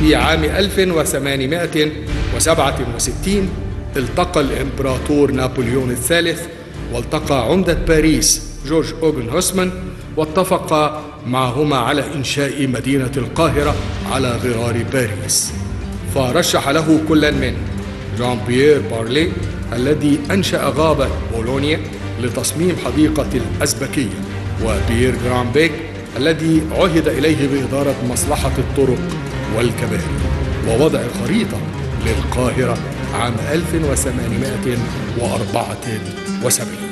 وفي عام 1867 التقى الإمبراطور نابليون الثالث والتقى عمدة باريس جورج أوغن هوسمان، واتفقا معهما على إنشاء مدينة القاهرة على غرار باريس. فرشح له كل من جان بيير بارلي الذي أنشأ غابة بولونيا لتصميم حديقة الأزبكية، وبيير جرامبيك الذي عهد إليه بإدارة مصلحة الطرق والكباري ووضع خريطة للقاهرة عام 1874.